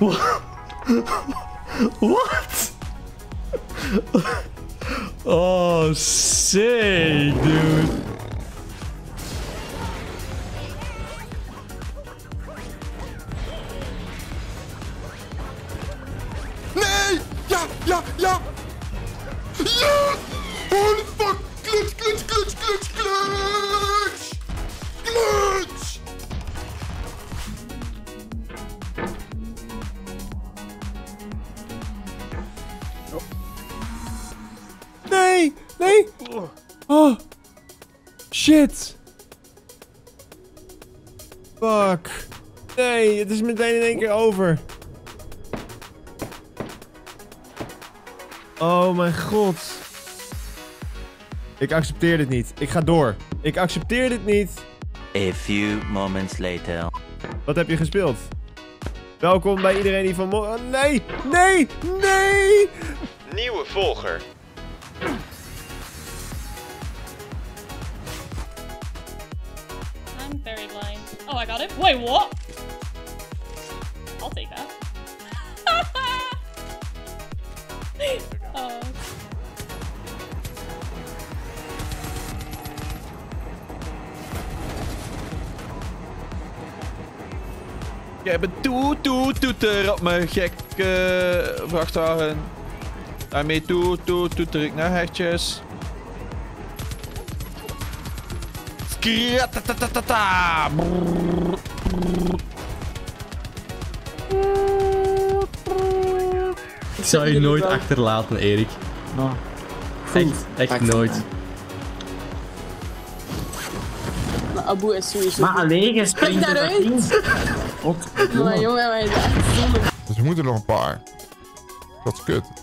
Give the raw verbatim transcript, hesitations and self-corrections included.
What? Oh, sick, dude. Nee! Ja, ja, ja! Ja! Holy fuck! Clutch, clutch, clutch, clutch, clutch! Clutch! Nee, nee. Oh. Shit. Fuck. Nee, het is meteen in één keer over. Oh mijn god. Ik accepteer dit niet. Ik ga door. Ik accepteer dit niet. A few moments later. Wat heb je gespeeld? Welkom bij iedereen die van... Mo oh, nee, nee, nee. Nieuwe volger. I'm very blind. Oh, I got it. Wait, what? I'll take that. Oh. Ik heb een toet toet toeter op mijn gekke vrachtwagen. Daarmee toet toet toeter ik naar hertjes. Skriatatatata. Ik zou je nooit achterlaten, Erik. Nou, Echt, echt nooit. Maar Abu is sowieso... maar alleen, je Kijk springt er daaruit! in. Maar jongen, maar je is echt zonde. Dus er moeten nog een paar. Dat is kut.